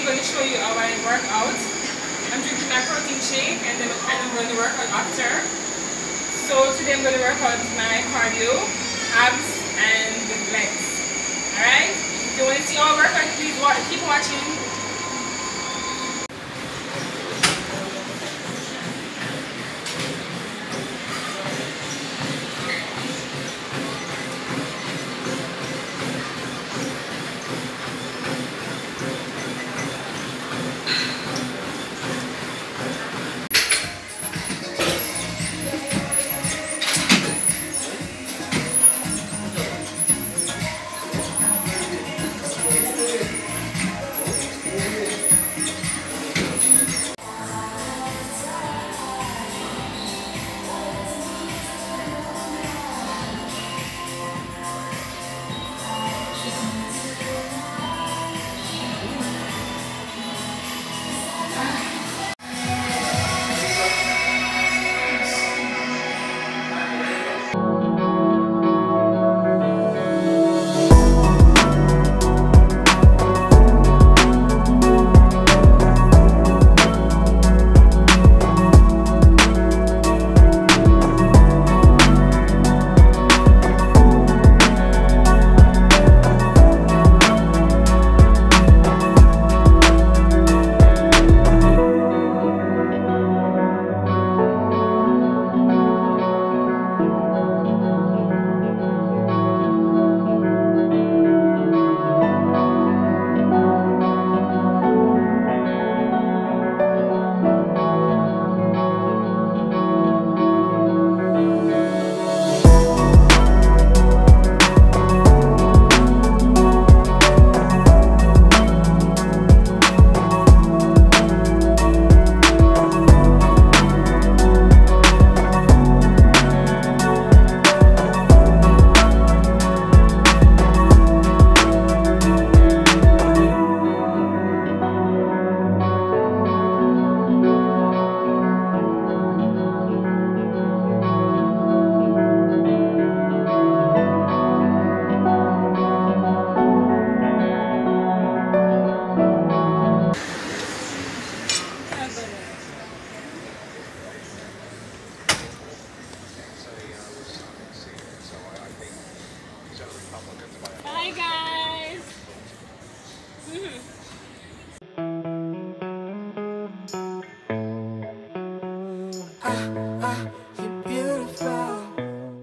I'm going to show you how I work out. I'm drinking my protein shake and then I'm going to work out after. So today I'm going to work out my cardio, abs and legs. Alright? If you want to see how I work out, please keep watching. Hi guys!